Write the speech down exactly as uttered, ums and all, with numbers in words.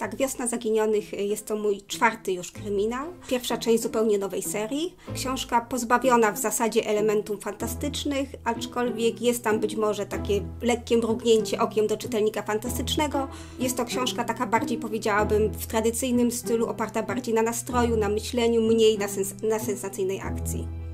Tak, Wiosna Zaginionych jest to mój czwarty już kryminał. Pierwsza część zupełnie nowej serii. Książka pozbawiona w zasadzie elementów fantastycznych, aczkolwiek jest tam być może takie lekkie mrugnięcie okiem do czytelnika fantastycznego. Jest to książka taka bardziej, powiedziałabym, w tradycyjnym stylu, oparta bardziej na nastroju, na myśleniu, mniej na, sens na sensacyjnej akcji.